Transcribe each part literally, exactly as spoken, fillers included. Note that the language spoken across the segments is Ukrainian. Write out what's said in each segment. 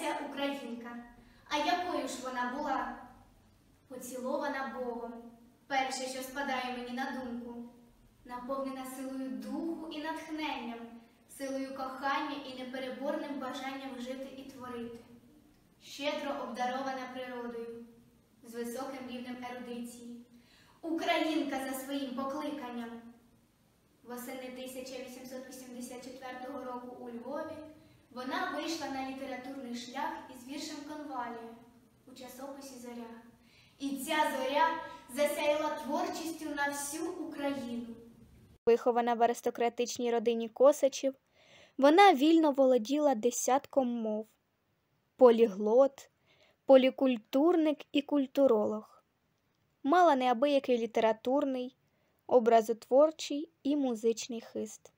Леся Українка. А якою ж вона була? Поцілована Богом, перше, що спадає мені на думку, наповнена силою духу і натхненням, силою кохання і непереборним бажанням жити і творити, щедро обдарована природою, з високим рівнем ерудиції. Українка за своїм покликанням. Восени тисяча вісімсот вісімдесят четвертого року у Львові вона вийшла на літературний шлях із віршем «Конвалія» у часописі «Зоря». І ця зоря засяяла творчістю на всю Україну. Вихована в аристократичній родині Косачів, вона вільно володіла десятком мов – поліглот, полікультурник і культуролог. Мала неабиякий літературний, образотворчий і музичний хист.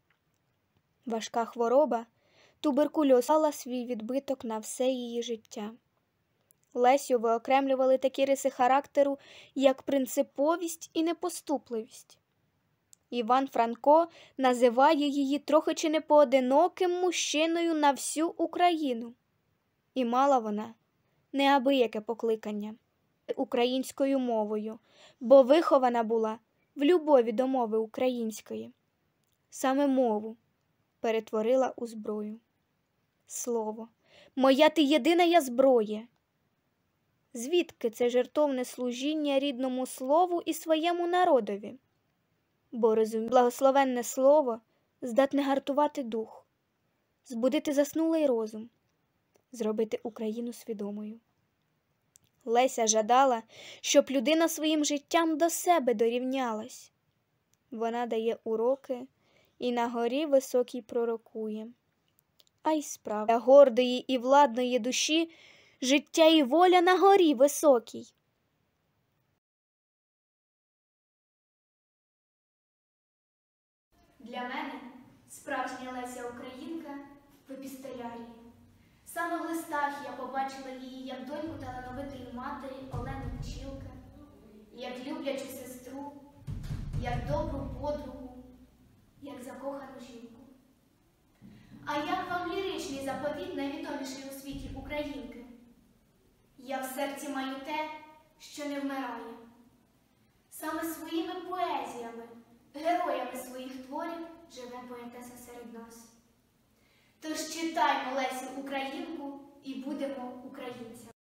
Важка хвороба, туберкульоз, мала свій відбиток на все її життя. Лесю виокремлювали такі риси характеру, як принциповість і непоступливість. Іван Франко називає її трохи чи не поодиноким мужчиною на всю Україну. І мала вона неабияке покликання українською мовою, бо вихована була в любові до мови української. Саме мову перетворила у зброю. Слово, моя ти єдина я зброя. Звідки це жертовне служіння рідному слову і своєму народові? Бо розуміння, благословенне слово здатне гартувати дух, збудити заснулий розум, зробити Україну свідомою. Леся жадала, щоб людина своїм життям до себе дорівнялась. Вона дає уроки і на горі високій пророкує. А й справді, для гордої і владної душі життя і воля на горі високій. Для мене справжня Леся Українка в епістолярії. Саме в листах я побачила її як доньку талановитої матері Олени Пчілки, як люблячу сестру, як добру подругу, як закохану жінку. А як вам ліричний заповіт найвідоміший у світі Українки? Я в серці маю те, що не вмирає. Саме своїми поезіями, героями своїх творів живе поетеса серед нас. Тож читаймо Лесю Українку і будемо українцями.